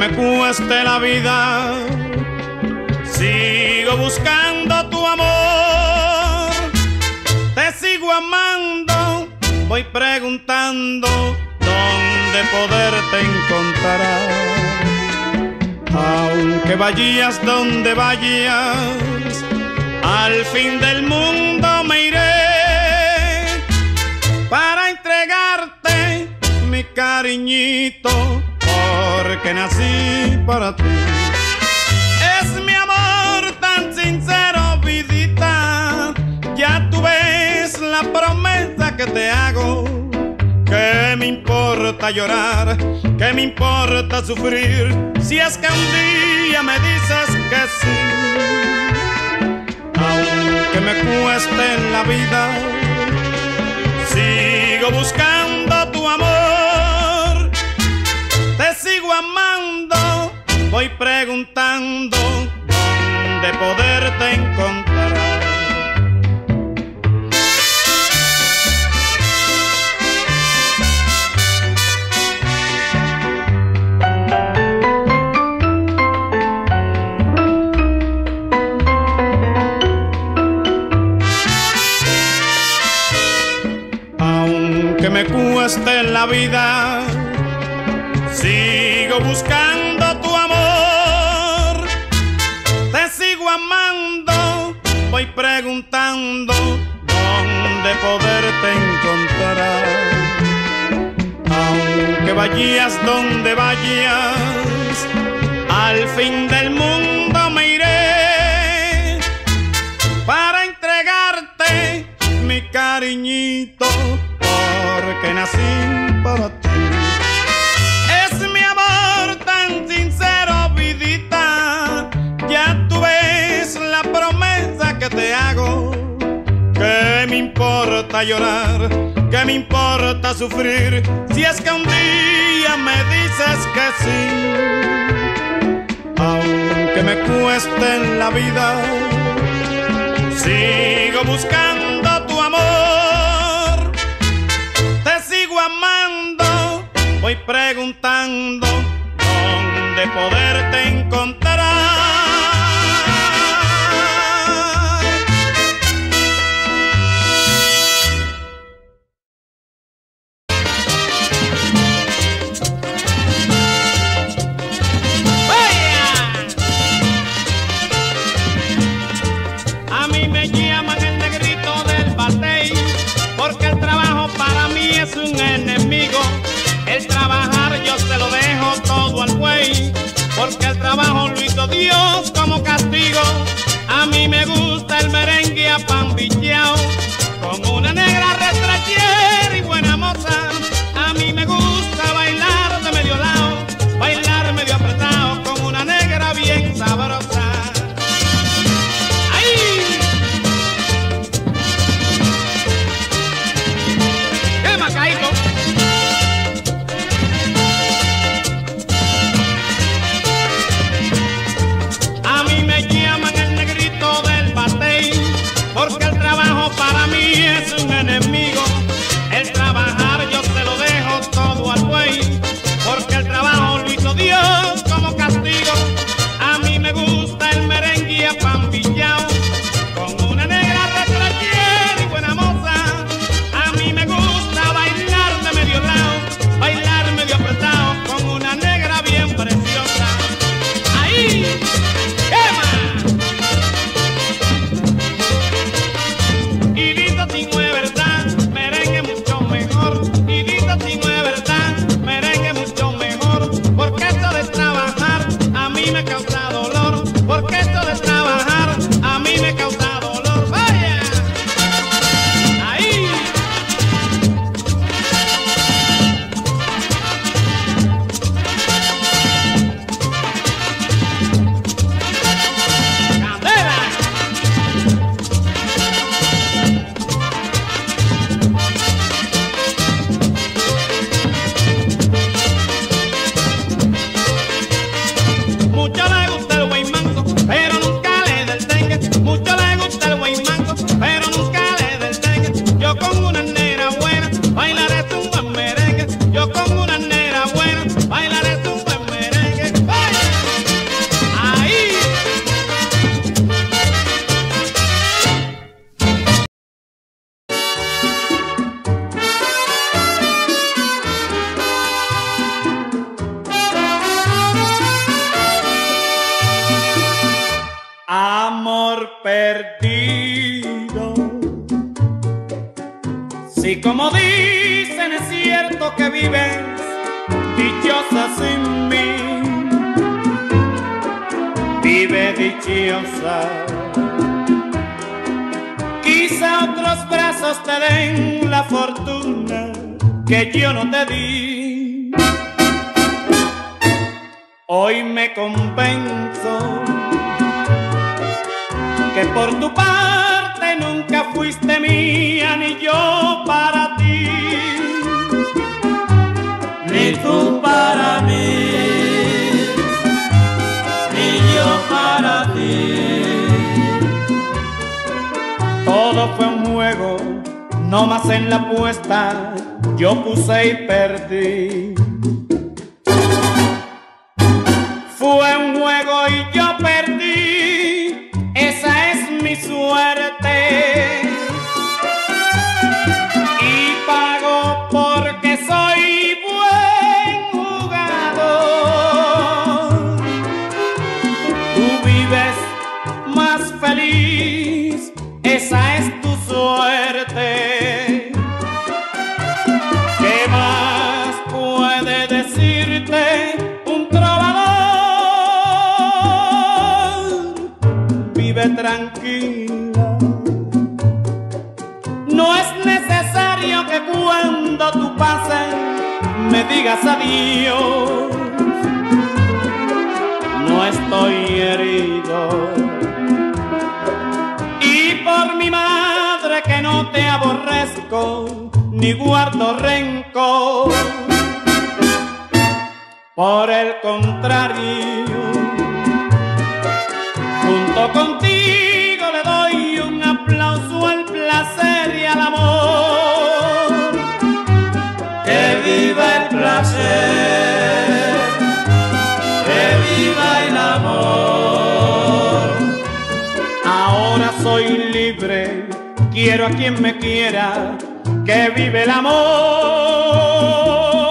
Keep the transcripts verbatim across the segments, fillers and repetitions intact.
me cueste la vida, sigo buscando tu amor. Te sigo amando, voy preguntando dónde poderte encontrar. Aunque vayas donde vayas, al fin del mundo me iré para entregarte mi cariñito, porque nací para ti. Es mi amor tan sincero, vidita, ya tú ves la promesa que te hago. ¿Qué me importa llorar? ¿Qué me importa sufrir? Si es que un día me dices que sí. Aunque me cueste en la vida, sigo buscando tu amor. Te sigo amando, voy preguntando dónde poderte encontrar. Aunque me cueste en la vida, sigo buscando tu amor. Te sigo amando, voy preguntando dónde poderte encontrar. Aunque vayas donde vayas, al fin del mundo me iré para entregarte mi cariñito, porque nací para ti. Es mi amor tan sincero, vidita, ya tú ves la promesa que te hago. ¿Qué me importa llorar? ¿Qué me importa sufrir? Si es que un día me dices que sí. Aunque me cueste en la vida, sigo buscando tu amor. Te sigo amando, voy preguntando dónde poderte encontrar. A mí me llaman el negrito de como dicen, es cierto que vives dichosa sin mí. Vive dichosa. Quizá otros brazos te den la fortuna que yo no te di. Hoy me convenzo que por tu parte nunca fuiste mía, ni yo para ti, ni tú para mí, ni yo para ti. Todo fue un juego, no más en la apuesta yo puse y perdí. Fue un juego y yo perdí, esa es mi suerte. Y pago porque soy buen jugador. Tú vives más feliz, esa es tu suerte. ¿Qué más puede decirte un trovador? Vive tranquila. No es necesario que cuando tú pases me digas adiós. No estoy herido. Y por mi madre que no te aborrezco, ni guardo rencor. Por el contrario, junto contigo le doy un aplauso al placer y al amor. Que viva el placer, que viva el amor. Ahora soy libre, quiero a quien me quiera, que vive el amor.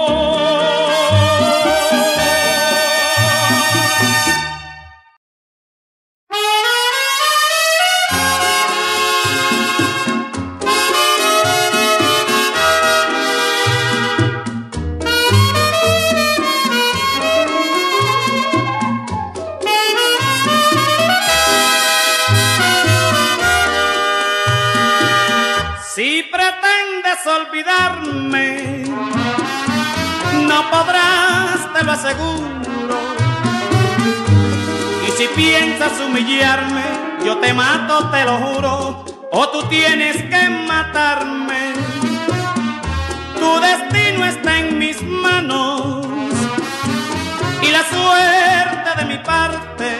Si pretendes olvidarme, no podrás, te lo aseguro. Y si piensas humillarme, yo te mato, te lo juro. O tú tienes que matarme. Tu destino está en mis manos y la suerte de mi parte.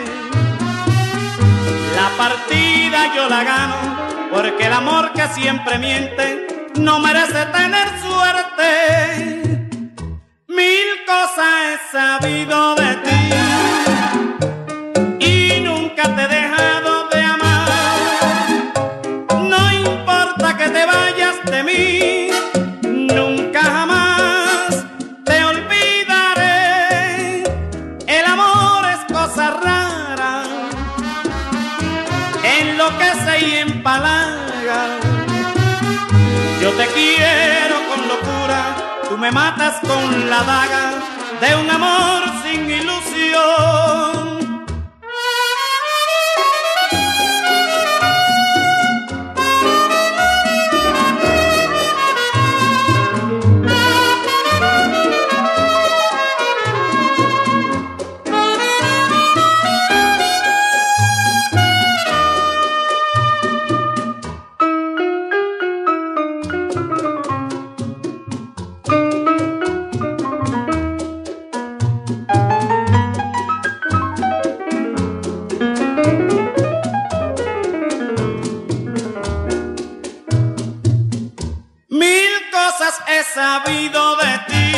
La partida yo la gano, porque el amor que siempre miente no merece tener suerte. Mil cosas he sabido de ti y nunca te he dejado de amar. No importa que te vayas de mí, nunca jamás te olvidaré. El amor es cosa rara, enloquece y empalaga. Yo te quiero con locura, tú me matas con la daga de un amor sin ilusión. He sabido de ti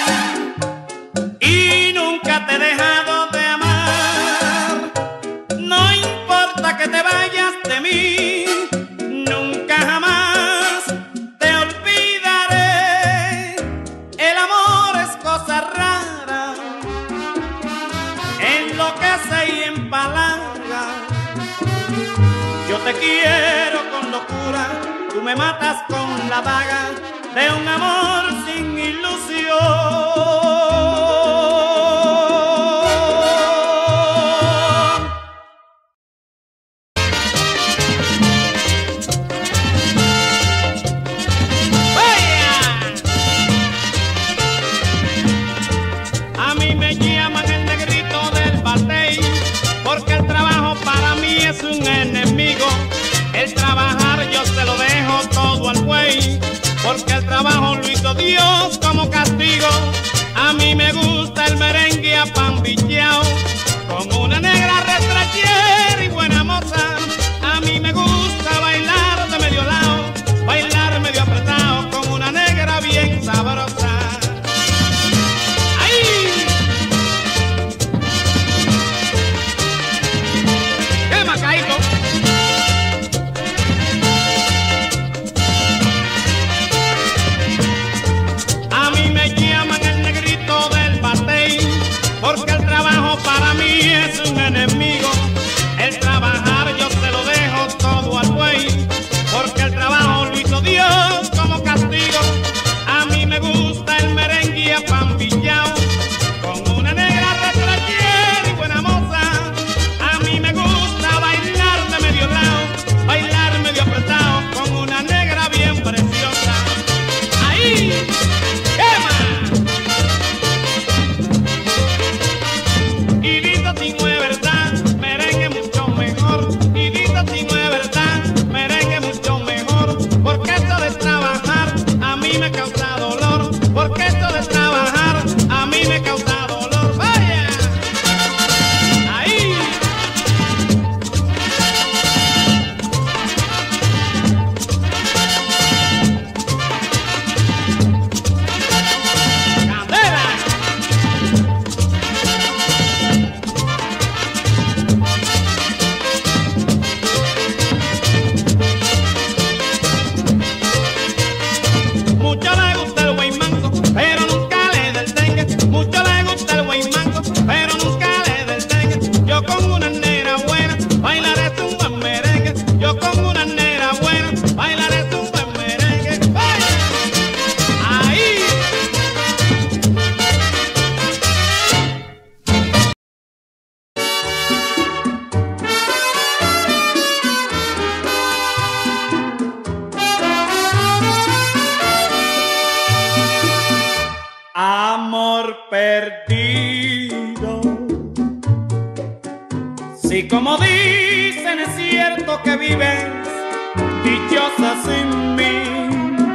y nunca te he dejado de amar. No importa que te vayas de mí, nunca jamás te olvidaré. El amor es cosa rara, enloquece y empalaga. Yo te quiero con locura, tú me matas con la daga de un amor sin ilusión. ¡Vaya! A mí me llaman el negrito del batey, porque el trabajo para mí es un enemigo. El trabajar yo se lo dejo todo al buey, porque el trabajo lo hizo Dios como castigo. A mí me gusta el merengue apambillao, con una negra retrachera y buena moza. A mí me gusta bailar de medio lado, bailar medio apretado, con una negra bien sabrosa. ¡Ay! ¡Qué macaíto! Porque el trabajo para mí es un enemigo. El trabajar yo se lo dejo todo al buey, porque el trabajo lo hizo Dios como castigo. A mí me gusta el merengue apambillao, con una negra retrachera y buena moza. A mí me gusta bailar de medio lado, bailar medio apretado, con una negra bien preciosa. ¡Ahí! ¡Quema! Si no es verdad, merengue mucho mejor. Y dice si no es verdad, merengue mucho mejor. Porque esto de trabajar a mí me causa dolor. Porque esto de trabajar a mí me causa dolor. ¡Vaya! ¡Ahí! ¡Candela! Mucho le gusta el güey manso, pero nunca le del dengue. Mucho le gusta el güey manso, pero nunca le del dengue. Yo con una nera buena bailaré un buen merengue. Yo con una nera buena bailaré un buen merengue. ¡Vaya! ¡Ahí! Amor perdido. Si como dicen es cierto que vives dichosa sin mí,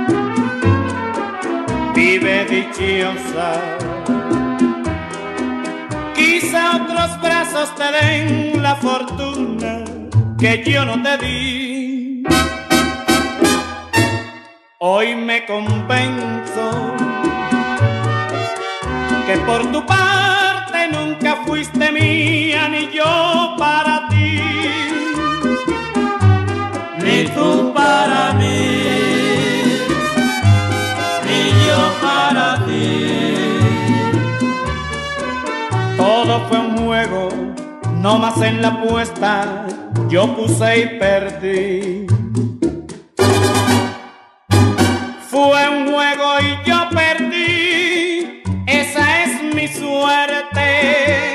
vive dichosa. Quizá otros brazos te den la fortuna que yo no te di. Hoy me convenzo que por tu parte nunca fuiste mía, ni yo para ti, Ni tú para mí, ni yo para ti. todo fue un juego, no más en la apuesta yo puse y perdí. Fue un juego y yo perdí, esa es mi suerte.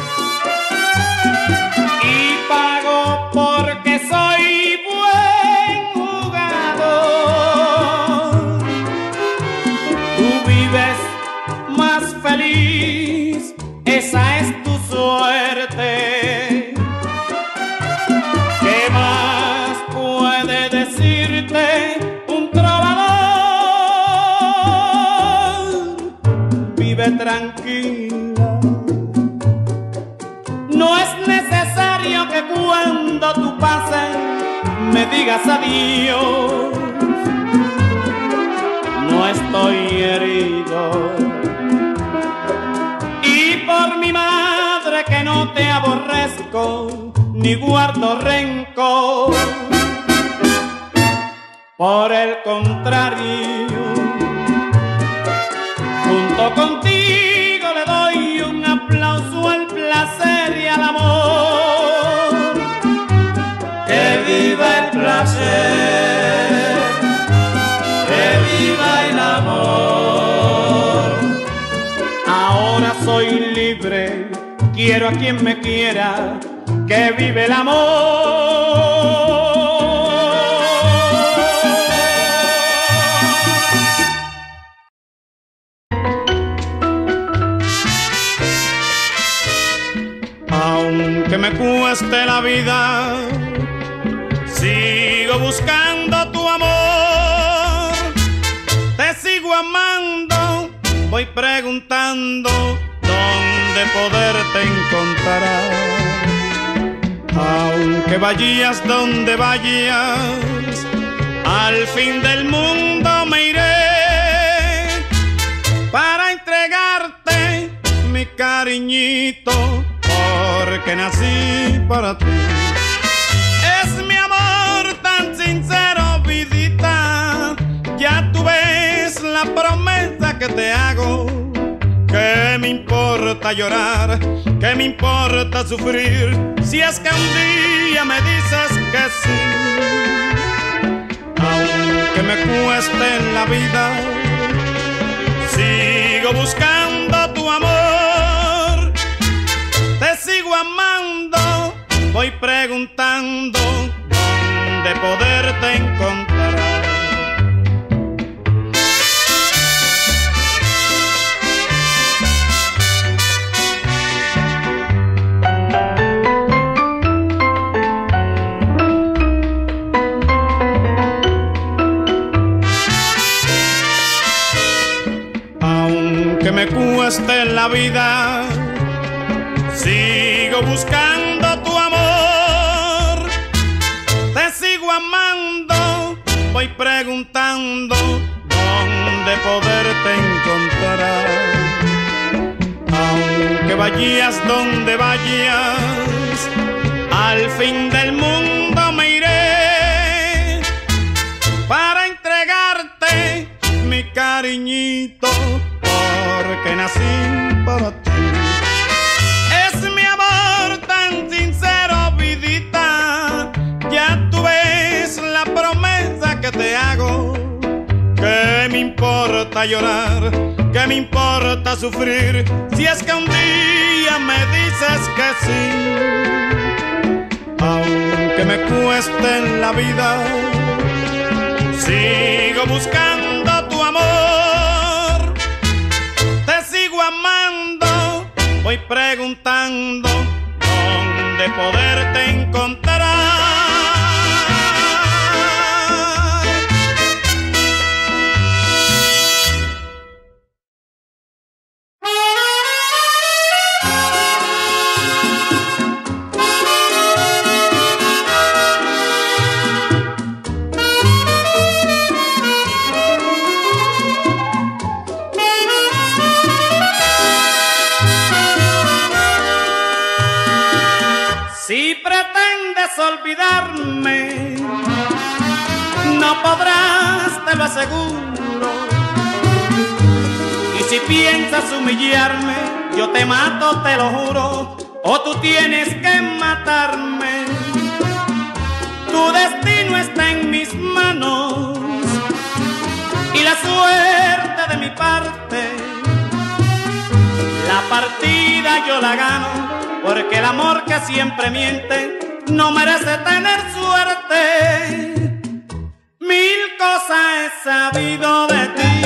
Y pago porque soy buen jugador. Tú vives más feliz, esa es tu suerte. ¿Qué más puede decirte un trovador? Vive tranquila. No es necesario que cuando tú pases me digas adiós. No estoy herido. Y por mi madre que no te aborrezco, ni guardo rencor. Por el contrario, junto contigo le doy un aplauso al placer y al amor. Que viva el placer, que viva el quiero a quien me quiera, que vive el amor. Aunque me cueste la vida, sigo buscando tu amor. Te sigo amando, voy preguntando dónde poderte encontrar. Aunque vayas donde vayas, al fin del mundo me iré para entregarte mi cariñito, porque nací para ti. Es mi amor tan sincero, vidita, ya tú ves la promesa que te hago. ¿Qué me importa llorar? ¿Qué me importa sufrir? Si es que un día me dices que sí. Aunque me cueste en la vida, sigo buscando tu amor. Te sigo amando, voy preguntando dónde poderte encontrar. Aunque me cueste la vida, sigo buscando tu amor. Te sigo amando, voy preguntando dónde poderte encontrar. Aunque vayas donde vayas, al fin del mundo me iré para entregarte mi cariñito, porque nací para ti. Es mi amor tan sincero, vidita, ya tú ves la promesa que te hago. ¿Qué me importa llorar? ¿Qué me importa sufrir? Si es que un día me dices que sí. Aunque me cueste en la vida, sigo buscando tu amor. Te sigo amando, voy preguntando dónde poderte encontrar. Si pretendes olvidarme, no podrás, te lo aseguro. Y si piensas humillarme, yo te mato, te lo juro. O tú tienes que matarme. Tu destino está en mis manos y la suerte de mi parte. La partida yo la gano, porque el amor que siempre miente no merece tener suerte. Mil cosas he sabido de ti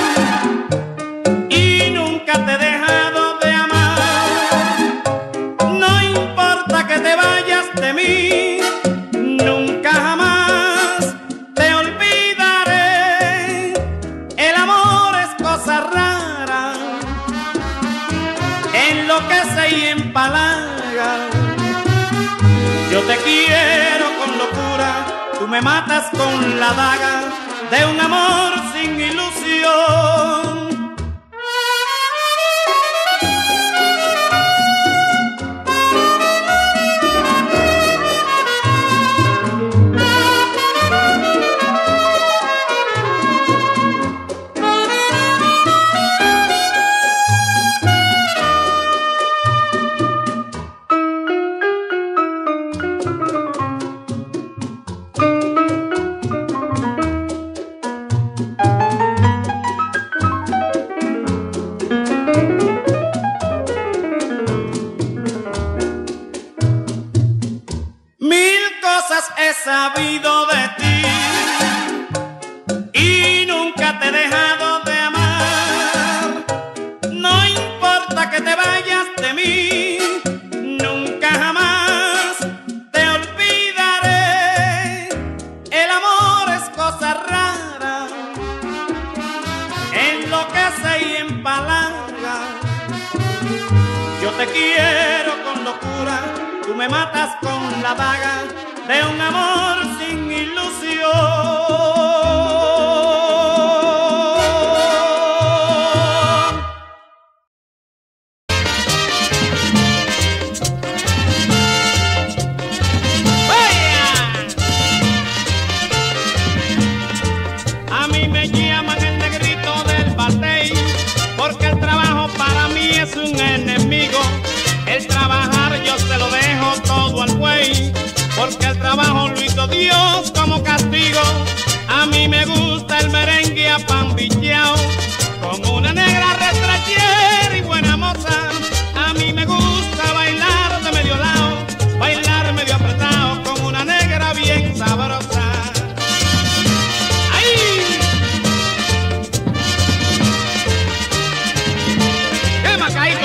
y nunca te he dejado de amar. No importa que te vayas de mí, nunca jamás te olvidaré. El amor es cosa rara, enloquece y empalaga. Yo te quiero con locura, tú me matas con la daga de un amor sin ilusión. mí, nunca jamás te olvidaré. El amor es cosa rara, enloquece y empalaga. Yo te quiero con locura, tú me matas con la daga de un amor sin ilusión. El trabajar yo se lo dejo todo al buey, porque el trabajo lo hizo Dios como castigo. A mí me gusta el merengue apambillao, con una negra retrachera y buena moza. A mí me gusta bailar de medio lado, bailar medio apretado, con una negra bien sabrosa. ¡Ay! ¡Qué macaíto!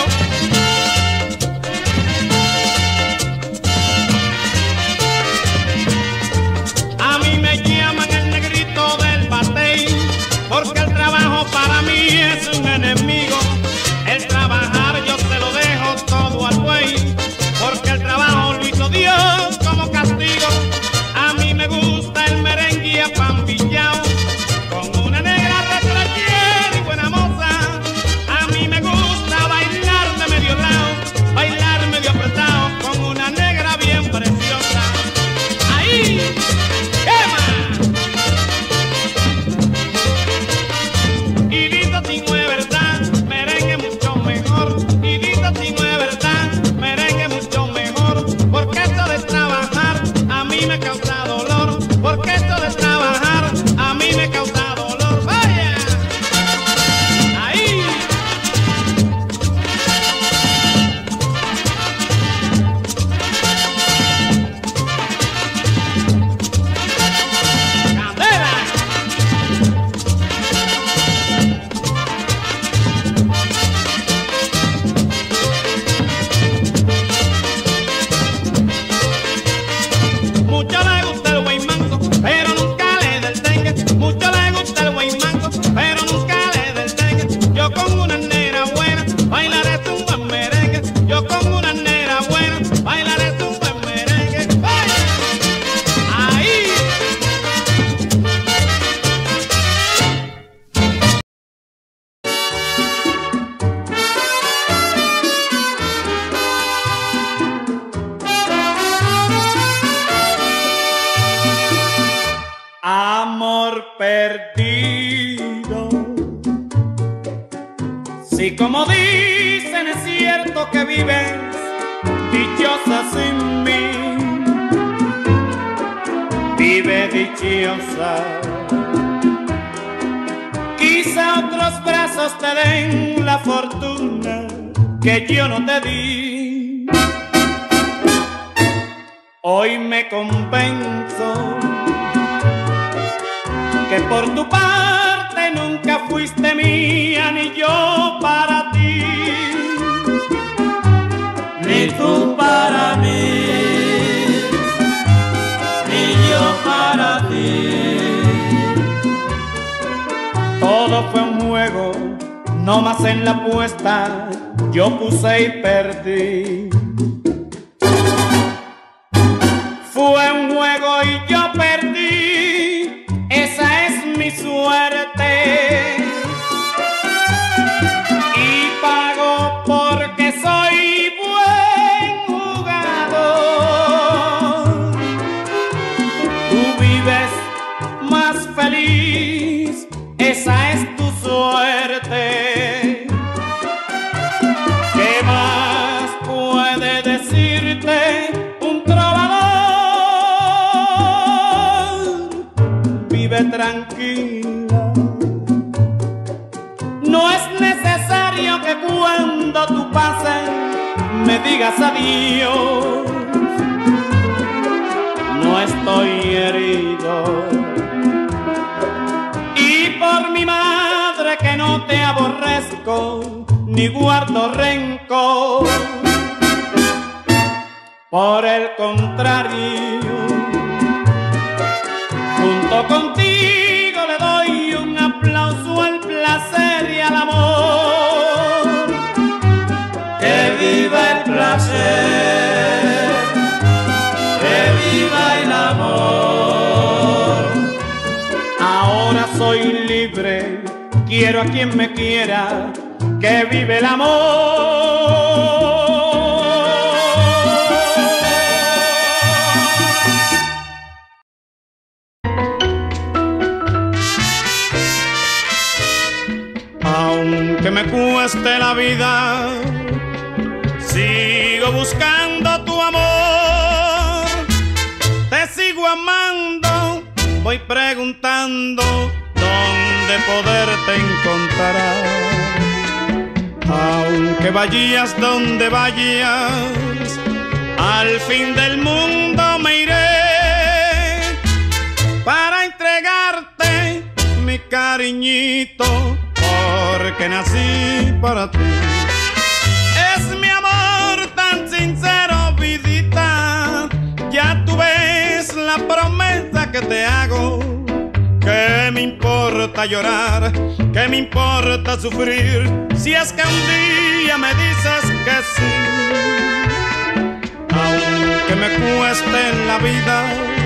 Porque el trabajo para mí es un enemigo. El trabajar yo se lo dejo todo al buey, porque el trabajo lo hizo Dios como castigo. A mí me gusta el merengue apambillao, con una negra retrachera y buena moza. A mí me gusta bailar de medio lado, bailar medio apretado, con una negra bien preciosa. ¡Ahí! ¡Quema! Si no es verdad, merengue mucho mejor. Y dice si no es verdad, merengue mucho mejor. Porque esto de trabajar a mí me causa dolor. Porque esto de trabajar a mí me causa dolor. ¡Vaya! ¡Ahí! ¡Candela! Mucho le gusta el güey mango, pero nunca le del dengue. Mucho le gusta el güey mango, pero nunca le del dengue. Yo con una nera buena bailaré un buen merengue. Yo con una nera buena bailaré un buen merengue. ¡Vaya! ¡Ahí! Amor perdido, si como dicen es cierto que vives dichosa sin mí, vive dichosa. Quizá otros brazos te den la fortuna que yo no te di. Hoy me convenzo que por tu parte nunca fuiste mía, ni yo para ti, ni tú para mí, ni yo para ti. Todo fue un juego, no más en la apuesta yo puse y perdí. Fue un juego y yo perdí, esa es mi suerte. Y pago porque soy buen jugador. Tú vives más feliz, esa es tu suerte. ¿Qué más puede decirte un trovador? Vive tranquila, no es necesario que cuando tú pases me digas adiós. No estoy herido, y por mi madre que no te aborrezco ni guardo rencor. Por el contrario, junto contigo le doy un aplauso al placer y al amor. Que viva el placer, que viva el amor. Ahora soy libre, quiero a quien me quiera, que vive el amor. Aunque me cueste la vida, sigo buscando tu amor. Te sigo amando, voy preguntando dónde poderte encontrar. Aunque vayas donde vayas, al fin del mundo me iré para entregarte mi cariñito, porque nací para ti. Es mi amor tan sincero, vidita, ya tú ves la promesa que te hago. ¿Qué me importa llorar? ¿Qué me importa sufrir? Si es que un día me dices que sí. Aunque me cueste en la vida,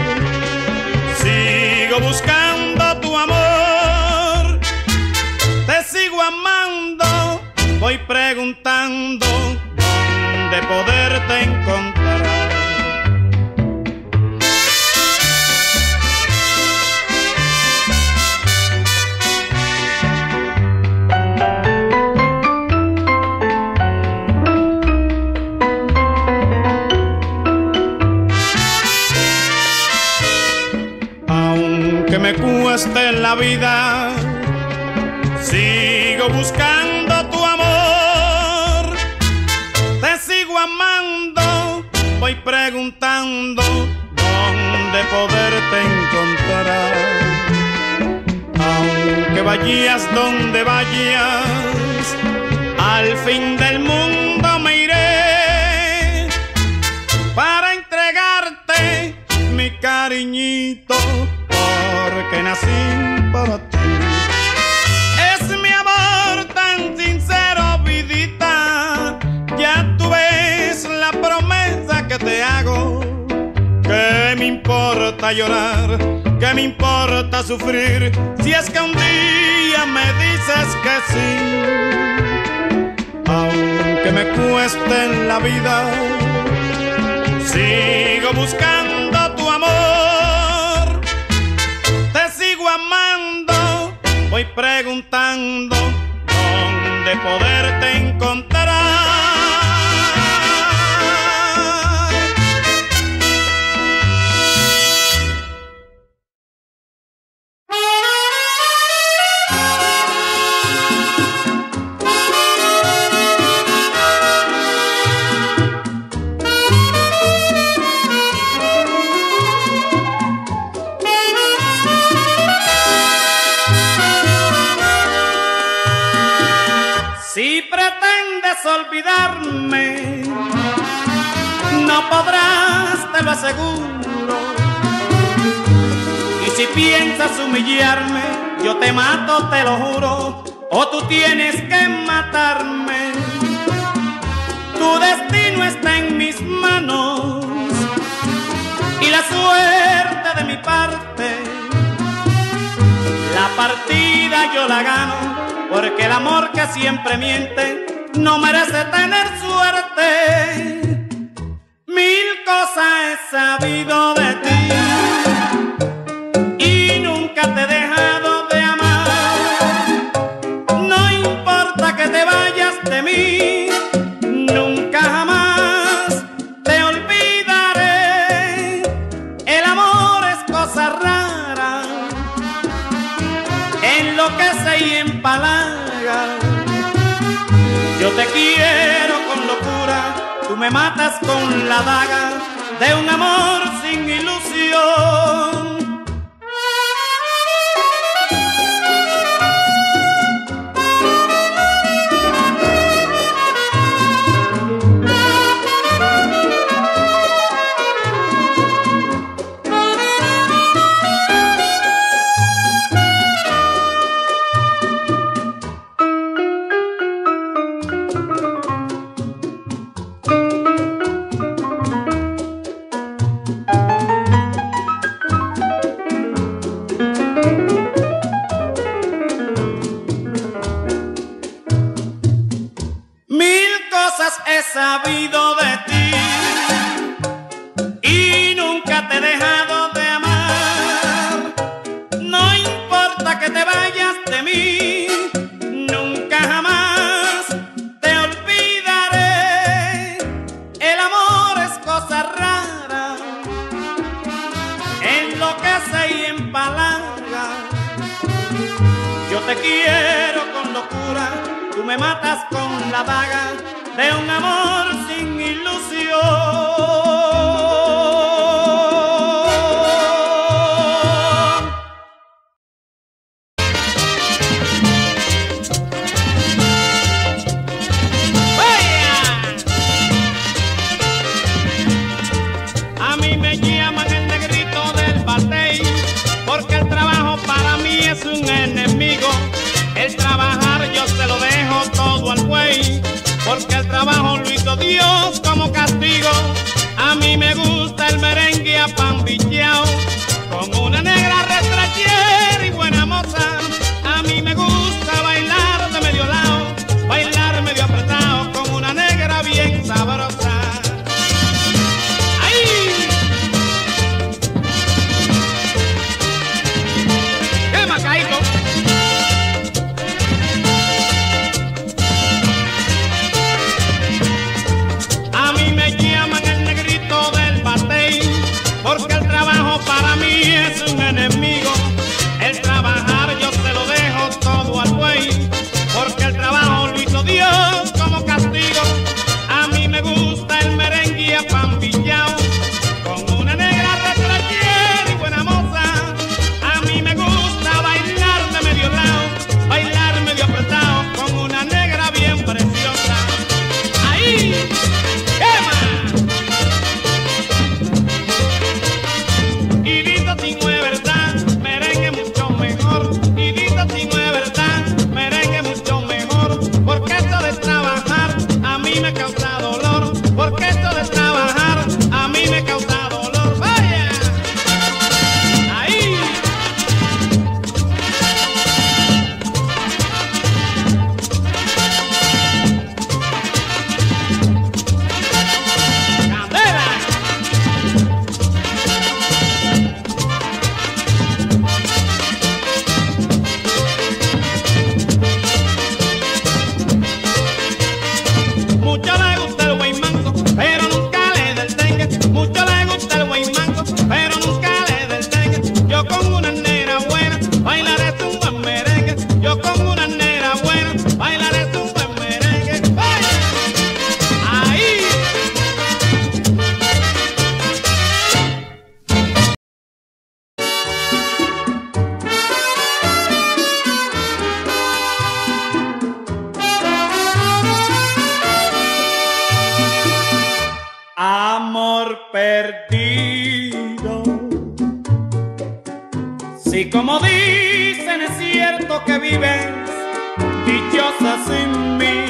sigo buscando tu amor. Te sigo amando, voy preguntando dónde poderte encontrar. Aunque me cueste la vida, sigo buscando tu amor. Te sigo amando, voy preguntando dónde poderte encontrar. Aunque vayas donde vayas, al fin del mundo me iré para entregarte mi cariñito, porque nací para ti. Es mi amor tan sincero, vidita, ya tú ves la promesa que te hago. ¿Qué me importa llorar? ¿Qué me importa sufrir? Si es que un día me dices que sí. Aunque me cueste en la vida, sigo buscando tu amor. Te sigo amando, voy preguntando dónde poderte encontrar. Si pretendes olvidarme, no podrás, te lo aseguro. Y si piensas humillarme, yo te mato, te lo juro. O tú tienes que matarme. Tu destino está en mis manos y la suerte de mi parte. La partida yo la gano, porque el amor que siempre miente no merece tener suerte. Mil cosas he sabido de ti y nunca te he dejado de amar. No importa que te vayas de mí, nunca jamás te olvidaré. El amor es cosa rara, enloquece y empalaga. Yo te quiero con locura, tú me matas con la daga de un amor sin ilusión. sabido de ti y nunca te he dejado de amar. No importa que te vayas de mí, nunca jamás te olvidaré. El amor es cosa rara, enloquece y empalaga. Yo te quiero con locura, tú me matas con la daga de un amor sin ilusión. ¡Vaya! A mí me llaman el negrito del batey, porque el trabajo para mí es un enemigo. El trabajar yo se lo dejo todo al buey, porque el trabajo lo hizo Dios como castigo. A mí me gusta el merengue apambillao, con una negra retrachera y buena moza. A mí me gusta bailar de medio lado, bailar medio apretado, con una negra bien sabrosa. ¡Ay! ¡Qué macaíto! Porque el trabajo para mí es un enemigo. El trabajar yo se lo dejo todo al buey, porque el trabajo lo hizo Dios como castigo. A mí me gusta el merengue apambillao, con una negra retrachera y buena moza. A mí me gusta bailar de medio lado, bailar medio apretado, con una negra bien preciosa. ¡Ahí! ¡Quema! Si no es verdad, merengue mucho mejor. Y dice si no es verdad, merengue mucho mejor. Porque esto de trabajar a mí me causa dolor. Porque esto de trabajar a mí me causa dolor. ¡Vaya! ¡Ahí! ¡Candela! Mucho le gusta el güey mango, pero nunca le del dengue. Mucho le gusta el güey mango, pero nunca le del dengue. Yo con una nera buena bailaré un buen merengue. Yo con una nera buena bailaré un buen merengue. ¡Vaya! ¡Ahí! Amor perdido, si como dicen es cierto que vives dichosa sin mí,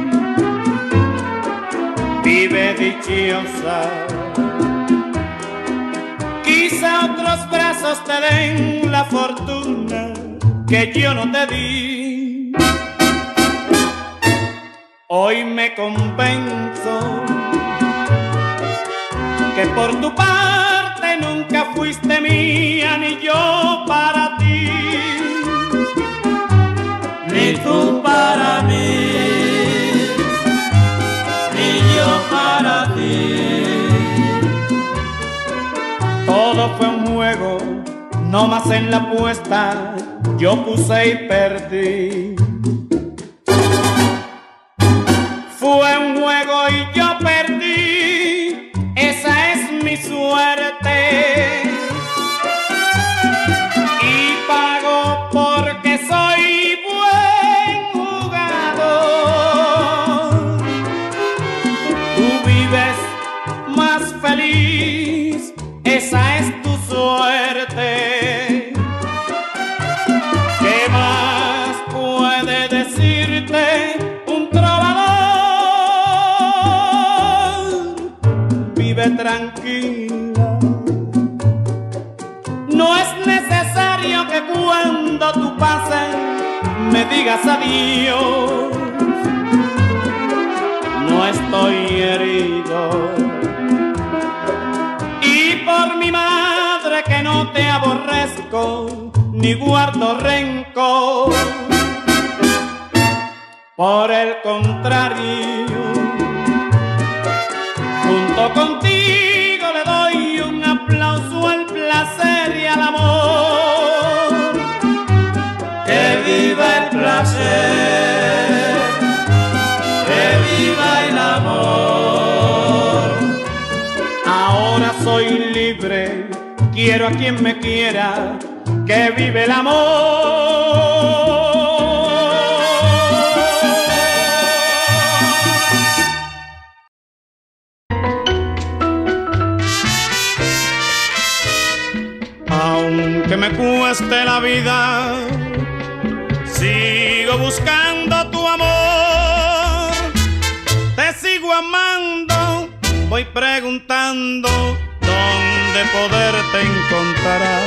vive dichosa. Quizá otros brazos te den la fortuna que yo no te di. Hoy me convenzo que por tu parte nunca fuiste mía, ni yo para ti, Ni tú para mí, ni yo para ti. todo fue un juego, no más en la apuesta yo puse y perdí. Fue un juego y yo perdí, esa es mi suerte. Y pago porque soy buen jugador. Tú vives más feliz, esa es tu suerte. ¿Qué más puede decirte un trovador? Vive tranquila, no es necesario que cuando tú pases me digas adiós. No estoy ni guardo rencor. Por el contrario, junto contigo le doy un aplauso al placer y al amor. Que viva el placer, que viva el amor. Ahora soy libre, quiero a quien me quiera, que vive el amor. Aunque me cueste la vida, sigo buscando tu amor. Te sigo amando, voy preguntando dónde poderte encontrar.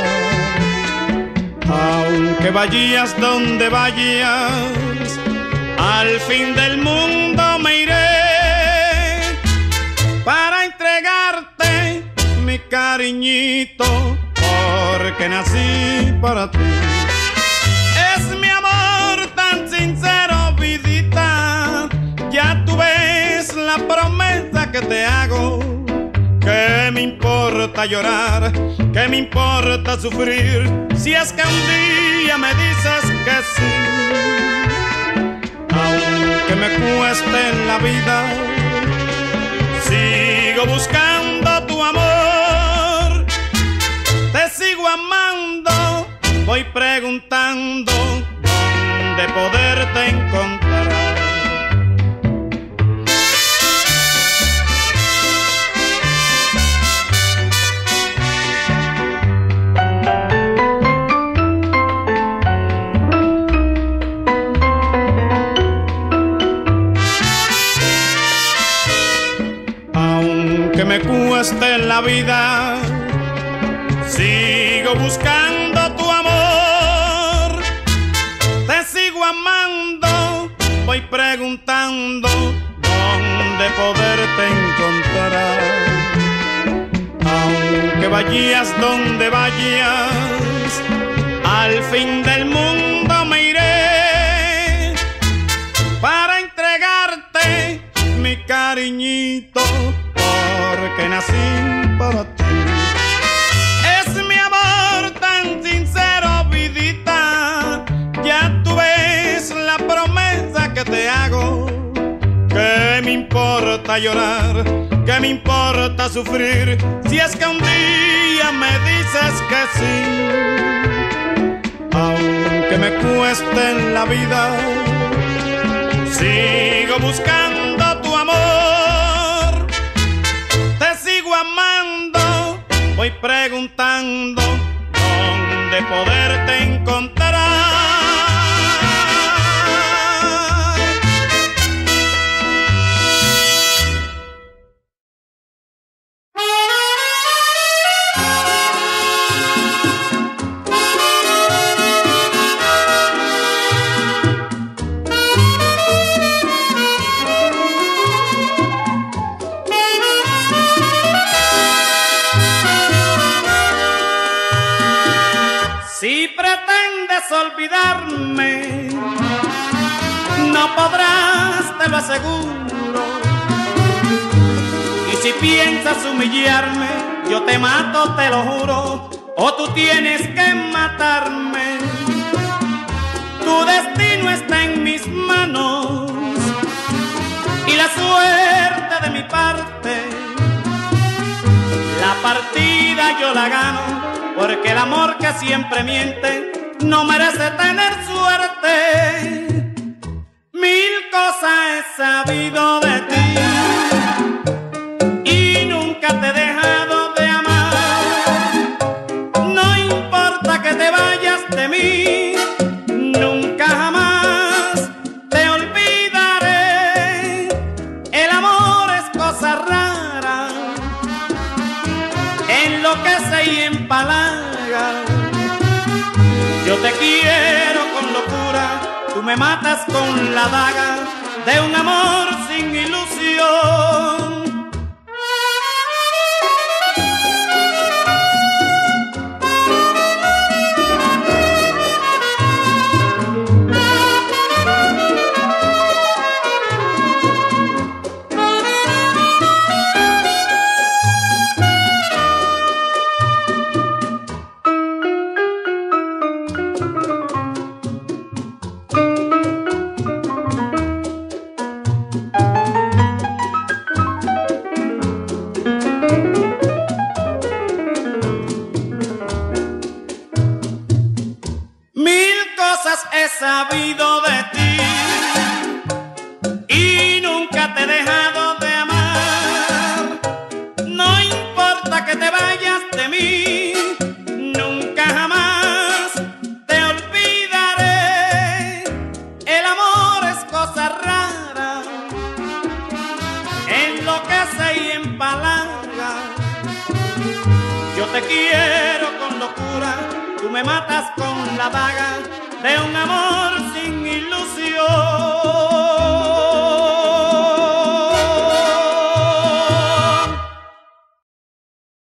Aunque vayas donde vayas, al fin del mundo me iré para entregarte mi cariñito, porque nací para ti. Es mi amor tan sincero, vidita, ya tú ves la promesa que te hago. ¿Qué me importa llorar? ¿Qué me importa sufrir? Si es que un día me dices que sí. Aunque me cueste en la vida, sigo buscando tu amor. Te sigo amando, voy preguntando dónde poderte encontrar. Aunque me cueste la vida, sigo buscando tu amor. Te sigo amando, voy preguntando dónde poderte encontrar. Aunque vayas donde vayas, al fin del mundo me iré para entregarte mi cariñito, porque nací para ti. Es mi amor tan sincero, vidita, ya tú ves la promesa que te hago. ¿Qué me importa llorar? ¿Qué me importa sufrir? Si es que un día me dices que sí. Aunque me cueste en la vida, sigo buscando tu amor. Te sigo amando, voy preguntando dónde poderte encontrar. Si pretendes olvidarme, no podrás, te lo aseguro. Y si piensas humillarme, yo te mato, te lo juro. O tú tienes que matarme. Tu destino está en mis manos y la suerte de mi parte. La partida yo la gano, porque el amor que siempre miente no merece tener suerte. Mil cosas he sabido de ti y nunca te he dejado de amar. No importa que te vayas de mí, nunca jamás te olvidaré. El amor es cosa rara, enloquece y empalaga. Yo te quiero con locura, tú me matas con la daga de un amor sin ilusión. enloquece y empalaga. Yo te quiero con locura, tú me matas con la daga de un amor